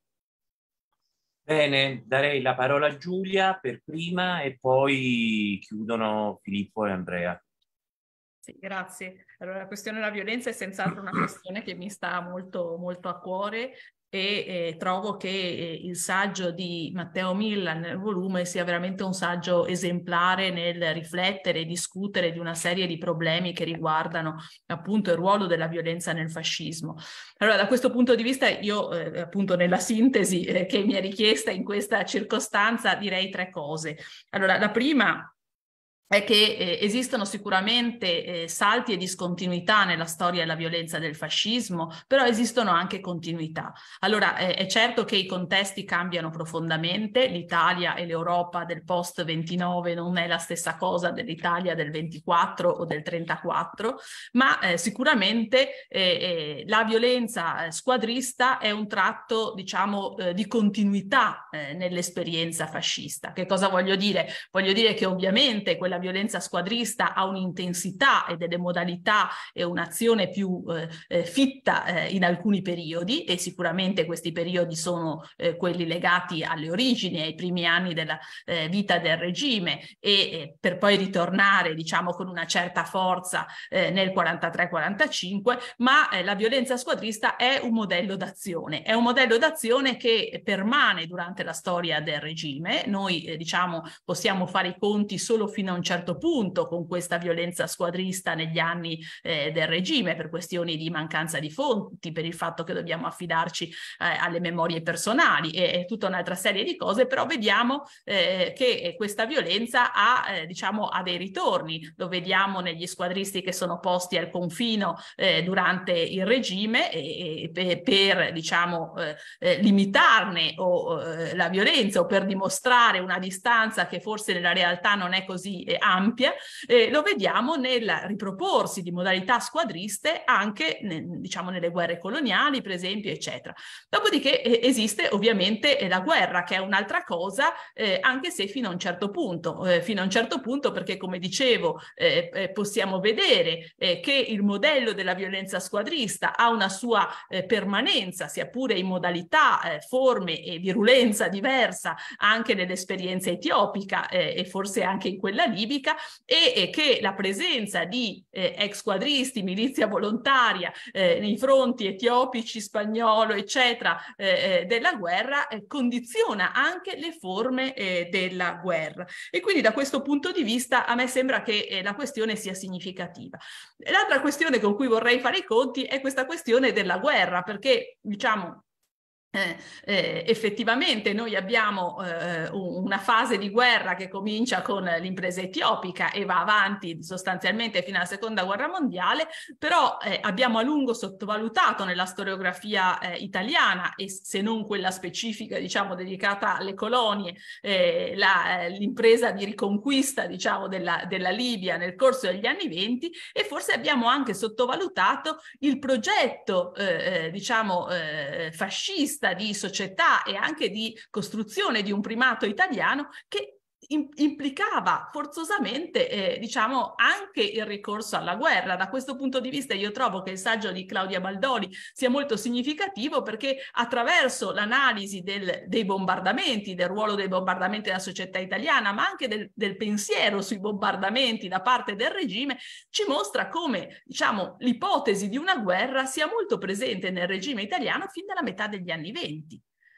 C: Bene, darei la parola a Giulia per prima e poi chiudono Filippo e Andrea.
E: Sì, grazie. Allora, la questione della violenza è senz'altro una questione che mi sta molto, molto a cuore e eh, trovo che eh, il saggio di Matteo Millan nel volume sia veramente un saggio esemplare nel riflettere e discutere di una serie di problemi che riguardano appunto il ruolo della violenza nel fascismo. Allora, da questo punto di vista io eh, appunto nella sintesi eh, che mi è richiesta in questa circostanza direi tre cose. Allora, la prima è che eh, esistono sicuramente eh, salti e discontinuità nella storia della violenza del fascismo, però esistono anche continuità. Allora, eh, è certo che i contesti cambiano profondamente, l'Italia e l'Europa del post ventinove non è la stessa cosa dell'Italia del ventiquattro o del trentaquattro, ma eh, sicuramente eh, eh, la violenza squadrista è un tratto, diciamo, eh, di continuità eh, nell'esperienza fascista. Che cosa voglio dire? Voglio dire che ovviamente quella violenza squadrista ha un'intensità e delle modalità e un'azione più eh, eh, fitta eh, in alcuni periodi, e sicuramente questi periodi sono eh, quelli legati alle origini, ai primi anni della eh, vita del regime, e eh, per poi ritornare, diciamo, con una certa forza eh, nel quarantatré quarantacinque, ma eh, la violenza squadrista è un modello d'azione, è un modello d'azione che permane durante la storia del regime. Noi eh, diciamo possiamo fare i conti solo fino a un certo punto con questa violenza squadrista negli anni eh, del regime, per questioni di mancanza di fonti, per il fatto che dobbiamo affidarci eh, alle memorie personali e, e tutta un'altra serie di cose, però vediamo eh, che questa violenza ha, eh, diciamo, ha dei ritorni. Lo vediamo negli squadristi che sono posti al confino eh, durante il regime e, e per, diciamo, eh, eh, limitarne o, eh, la violenza, o per dimostrare una distanza che forse nella realtà non è così eh, ampia, eh, lo vediamo nel riproporsi di modalità squadriste anche ne, diciamo nelle guerre coloniali, per esempio, eccetera. Dopodiché eh, esiste ovviamente eh, la guerra, che è un'altra cosa, eh, anche se fino a un certo punto, eh, fino a un certo punto perché, come dicevo, eh, eh, possiamo vedere eh, che il modello della violenza squadrista ha una sua eh, permanenza, sia pure in modalità, eh, forme e virulenza diversa anche nell'esperienza etiopica eh, e forse anche in quella lì, libica e, e che la presenza di eh, ex squadristi, milizia volontaria eh, nei fronti etiopici, spagnolo, eccetera, eh, della guerra eh, condiziona anche le forme eh, della guerra. E quindi da questo punto di vista a me sembra che eh, la questione sia significativa. L'altra questione con cui vorrei fare i conti è questa questione della guerra, perché diciamo Eh, eh, effettivamente noi abbiamo eh, una fase di guerra che comincia con l'impresa etiopica e va avanti sostanzialmente fino alla seconda guerra mondiale, però eh, abbiamo a lungo sottovalutato nella storiografia eh, italiana, e se non quella specifica diciamo dedicata alle colonie, eh, la, l'impresa di riconquista diciamo della, della Libia nel corso degli anni venti, e forse abbiamo anche sottovalutato il progetto eh, diciamo eh, fascista di società e anche di costruzione di un primato italiano che implicava forzosamente eh, diciamo anche il ricorso alla guerra. Da questo punto di vista io trovo che il saggio di Claudia Baldoli sia molto significativo, perché attraverso l'analisi del, dei bombardamenti, del ruolo dei bombardamenti nella società italiana, ma anche del, del pensiero sui bombardamenti da parte del regime, ci mostra come diciamo l'ipotesi di una guerra sia molto presente nel regime italiano fin dalla metà degli anni venti.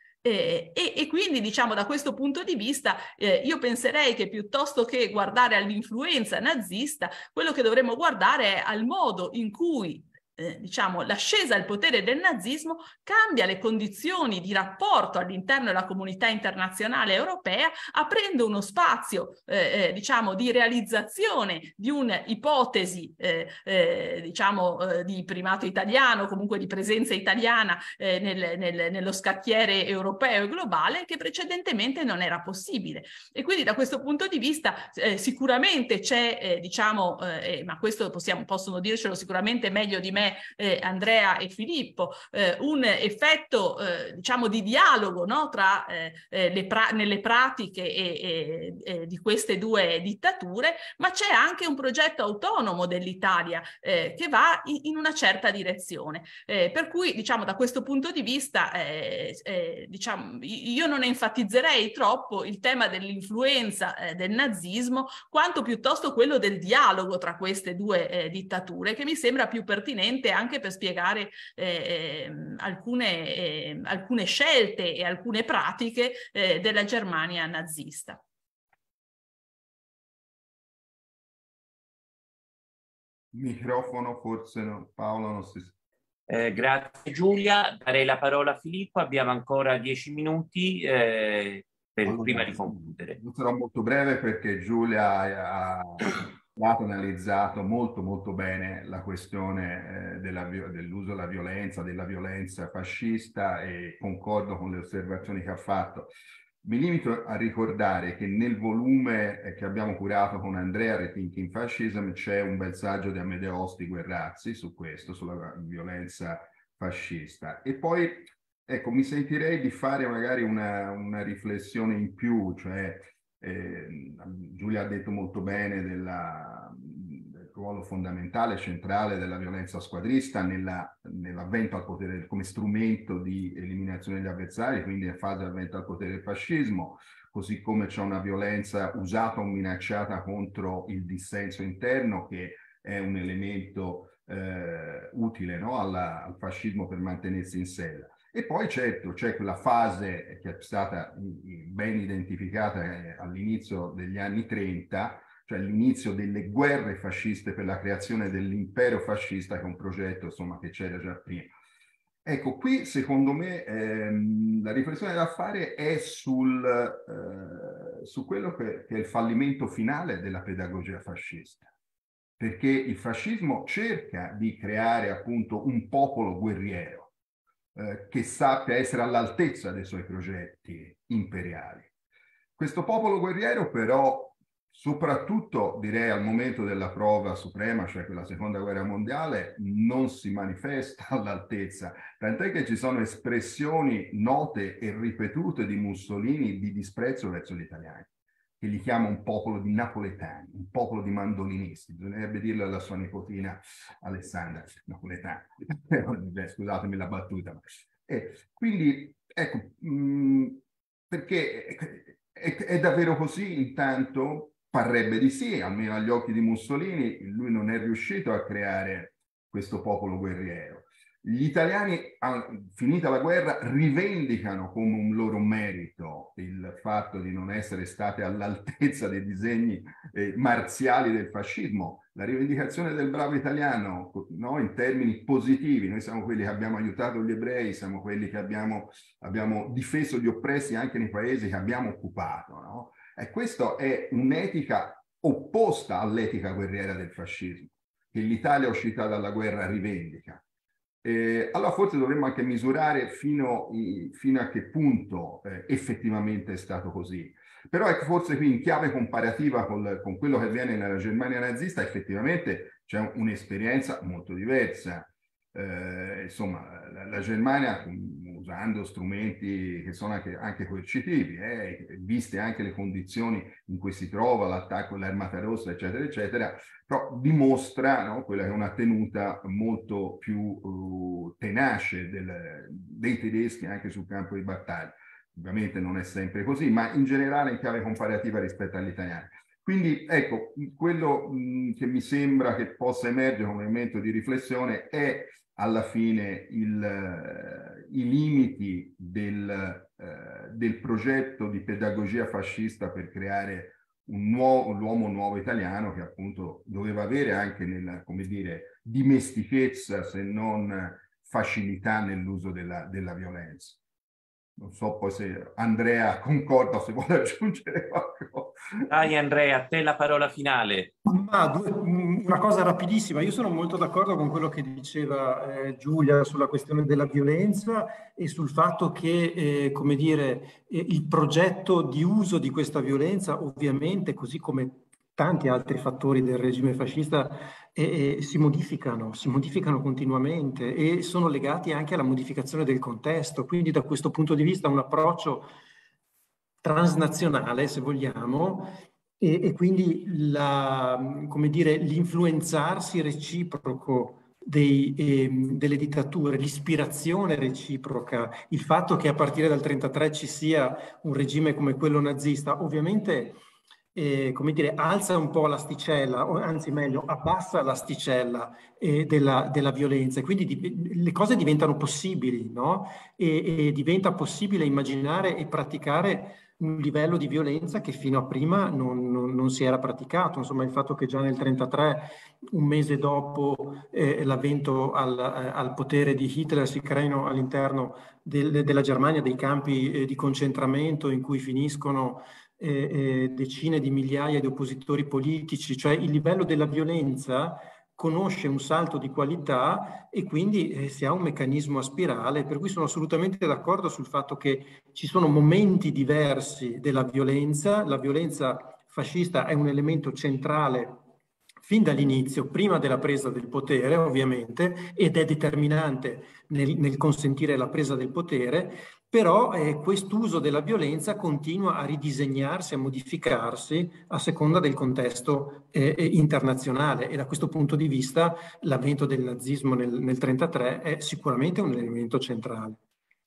E: Eh, e, e quindi diciamo da questo punto di vista eh, io penserei che piuttosto che guardare all'influenza nazista, quello che dovremmo guardare è al modo in cui Eh, diciamo l'ascesa al potere del nazismo cambia le condizioni di rapporto all'interno della comunità internazionale europea, aprendo uno spazio eh, eh, diciamo di realizzazione di un'ipotesi eh, eh, diciamo eh, di primato italiano, comunque di presenza italiana eh, nel, nel, nello scacchiere europeo e globale, che precedentemente non era possibile. E quindi da questo punto di vista eh, sicuramente c'è eh, diciamo eh, ma questo possiamo, possono dircelo sicuramente meglio di me Eh, Andrea e Filippo, eh, un effetto eh, diciamo di dialogo no, tra eh, eh, le pra- nelle pratiche e, e, e di queste due dittature, ma c'è anche un progetto autonomo dell'Italia eh, che va in, in una certa direzione, eh, per cui diciamo da questo punto di vista eh, eh, diciamo io non enfatizzerei troppo il tema dell'influenza eh, del nazismo, quanto piuttosto quello del dialogo tra queste due eh, dittature, che mi sembra più pertinente anche per spiegare eh, alcune, eh, alcune scelte e alcune pratiche eh, della Germania nazista.
B: Microfono forse no, Paolo non si...
C: Eh, grazie Giulia, darei la parola a Filippo, abbiamo ancora dieci minuti eh, per, allora, prima di concludere.
B: Sarò molto breve perché Giulia ha dato analizzato molto molto bene la questione eh, della, dell'uso della violenza, della violenza fascista, e concordo con le osservazioni che ha fatto. Mi limito a ricordare che nel volume eh, che abbiamo curato con Andrea, Rethinking Fascism, c'è un bel saggio di Amedeo Osti Guerrazzi su questo, sulla violenza fascista. E poi, ecco, mi sentirei di fare magari una, una riflessione in più, cioè Eh, Giulia ha detto molto bene della, del ruolo fondamentale, centrale della violenza squadrista nella, nell'avvento al potere come strumento di eliminazione degli avversari, quindi in fase di avvento al potere del fascismo, così come c'è una violenza usata o minacciata contro il dissenso interno, che è un elemento eh, utile no? Alla, al fascismo per mantenersi in sella. E poi certo c'è quella fase che è stata ben identificata all'inizio degli anni trenta, cioè l'inizio delle guerre fasciste per la creazione dell'impero fascista, che è un progetto insomma che c'era già prima. Ecco, qui secondo me ehm, la riflessione da fare è sul, eh, su quello che, che è il fallimento finale della pedagogia fascista, perché il fascismo cerca di creare appunto un popolo guerriero Eh, che sappia essere all'altezza dei suoi progetti imperiali. Questo popolo guerriero però, soprattutto direi al momento della prova suprema, cioè quella seconda guerra mondiale, non si manifesta all'altezza, tant'è che ci sono espressioni note e ripetute di Mussolini di disprezzo verso gli italiani, che li chiama un popolo di napoletani, un popolo di mandolinisti. Bisognerebbe dirlo alla sua nipotina Alessandra, napoletana. Scusatemi la battuta. Ma... Eh, quindi, ecco, mh, perché è, è davvero così intanto? parrebbe di sì, almeno agli occhi di Mussolini, lui non è riuscito a creare questo popolo guerriero. Gli italiani, finita la guerra, rivendicano come un loro merito il fatto di non essere state all'altezza dei disegni eh, marziali del fascismo. La rivendicazione del bravo italiano, no, in termini positivi, noi siamo quelli che abbiamo aiutato gli ebrei, siamo quelli che abbiamo, abbiamo difeso gli oppressi anche nei paesi che abbiamo occupato, no? E questa è un'etica opposta all'etica guerriera del fascismo, che l'Italia uscita dalla guerra rivendica. Eh, allora forse dovremmo anche misurare fino, in, fino a che punto eh, effettivamente è stato così. Però ecco, forse qui in chiave comparativa con, con quello che avviene nella Germania nazista, effettivamente c'è un'esperienza molto diversa. Eh, insomma, la, la Germania, usando strumenti che sono anche, anche coercitivi, eh, viste anche le condizioni in cui si trova l'attacco dell'Armata Rossa, eccetera, eccetera, però dimostra, no, quella che è una tenuta molto più uh, tenace del, dei tedeschi anche sul campo di battaglia. Ovviamente non è sempre così, ma in generale in chiave comparativa rispetto agli italiani. Quindi ecco, quello mh, che mi sembra che possa emergere come elemento di riflessione è alla fine il, uh, i limiti del, uh, del progetto di pedagogia fascista per creare un nuovo, l'uomo nuovo italiano, che appunto doveva avere anche nella, come dire, dimestichezza, se non facilità nell'uso della, della violenza. Non so poi se Andrea concorda o se vuole aggiungere qualcosa.
C: Dai Andrea, a te la parola finale.
F: Ma due, una cosa rapidissima, io sono molto d'accordo con quello che diceva eh, Giulia sulla questione della violenza e sul fatto che, eh, come dire, eh, il progetto di uso di questa violenza ovviamente, così come tanti altri fattori del regime fascista, eh, eh, si modificano, si modificano continuamente e sono legati anche alla modificazione del contesto. Quindi da questo punto di vista un approccio transnazionale, se vogliamo, e, e quindi la, come dire, l'influenzarsi reciproco dei, eh, delle dittature, l'ispirazione reciproca, il fatto che a partire dal trentatré ci sia un regime come quello nazista, ovviamente eh, come dire, alza un po' l'asticella, o anzi meglio, abbassa l'asticella eh, della, della violenza, e quindi di, le cose diventano possibili, no? E, e diventa possibile immaginare e praticare un livello di violenza che fino a prima non, non, non si era praticato. Insomma, il fatto che già nel trentatré, un mese dopo eh, l'avvento al, al potere di Hitler, si creino all'interno del, della Germania dei campi eh, di concentramento in cui finiscono eh, eh, decine di migliaia di oppositori politici, cioè il livello della violenza conosce un salto di qualità e quindi eh, si ha un meccanismo a spirale, per cui sono assolutamente d'accordo sul fatto che ci sono momenti diversi della violenza. La violenza fascista è un elemento centrale fin dall'inizio, prima della presa del potere ovviamente, ed è determinante nel, nel consentire la presa del potere, però eh, quest'uso della violenza continua a ridisegnarsi, a modificarsi a seconda del contesto eh, internazionale, e da questo punto di vista l'avvento del nazismo nel trentatré è sicuramente un elemento centrale.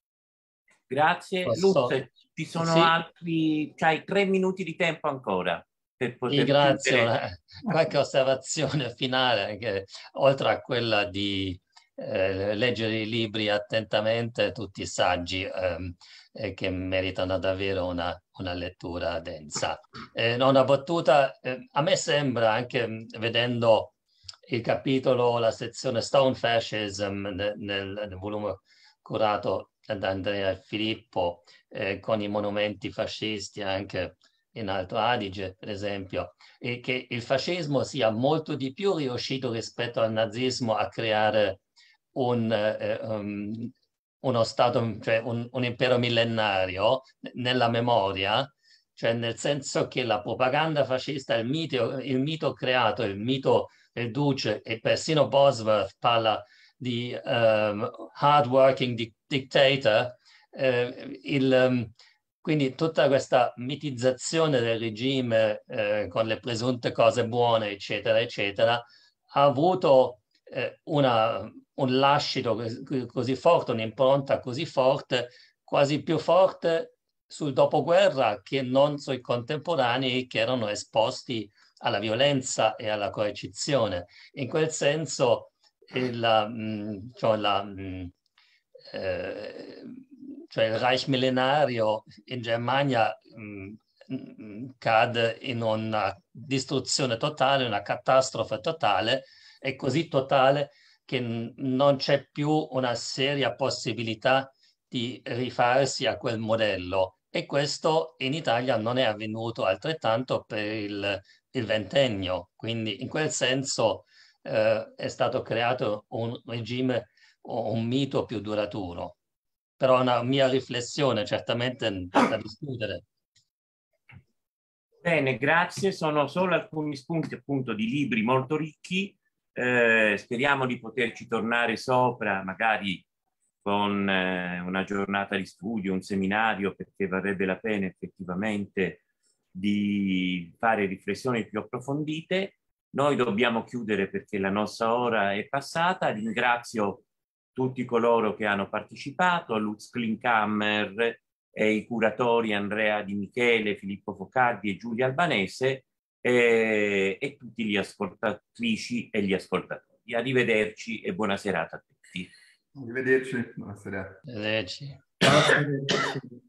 C: Grazie.
D: Posso...
C: Lutz, ci sono
D: sì.
C: altri, c'hai tre minuti di tempo ancora per poter
D: sì, grazie.
C: chiudere.
D: Una, qualche osservazione finale, che oltre a quella di Eh, leggere i libri attentamente, tutti saggi ehm, eh, che meritano davvero una, una lettura densa. Eh, no, una battuta, eh, a me sembra, anche mh, vedendo il capitolo, la sezione Stone Fascism nel, nel, nel volume curato da Andrea e Filippo, eh, con i monumenti fascisti anche in Alto Adige, per esempio, e che il fascismo sia molto di più riuscito rispetto al nazismo a creare Un, eh, um, uno stato, cioè un, un impero millenario nella memoria, cioè nel senso che la propaganda fascista, il mito, il mito creato, il mito del duce, e persino Bosworth parla di um, hard working di dictator, eh, il, um, quindi tutta questa mitizzazione del regime eh, con le presunte cose buone, eccetera, eccetera, ha avuto eh, una un lascito così forte, un'impronta così forte, quasi più forte sul dopoguerra che non sui contemporanei che erano esposti alla violenza e alla coercizione. In quel senso il, mh, cioè la, mh, eh, cioè il Reich millenario in Germania mh, mh, cade in una distruzione totale, una catastrofe totale, è così totale che non c'è più una seria possibilità di rifarsi a quel modello. E questo in Italia non è avvenuto altrettanto per il, il ventennio. Quindi in quel senso eh, è stato creato un regime o un mito più duraturo. Però è una mia riflessione, certamente da discutere.
C: Bene, grazie. Sono solo alcuni spunti appunto di libri molto ricchi. Eh, speriamo di poterci tornare sopra, magari con eh, una giornata di studio, un seminario, perché varrebbe la pena effettivamente di fare riflessioni più approfondite. Noi dobbiamo chiudere perché la nostra ora è passata. Ringrazio tutti coloro che hanno partecipato, Lutz Klinkhammer e i curatori Andrea Di Michele, Filippo Focardi e Giulia Albanese e, e tutti gli ascoltatrici e gli ascoltatori. Arrivederci e buona serata a tutti.
B: Arrivederci, buona serata.
D: Arrivederci.
F: Grazie.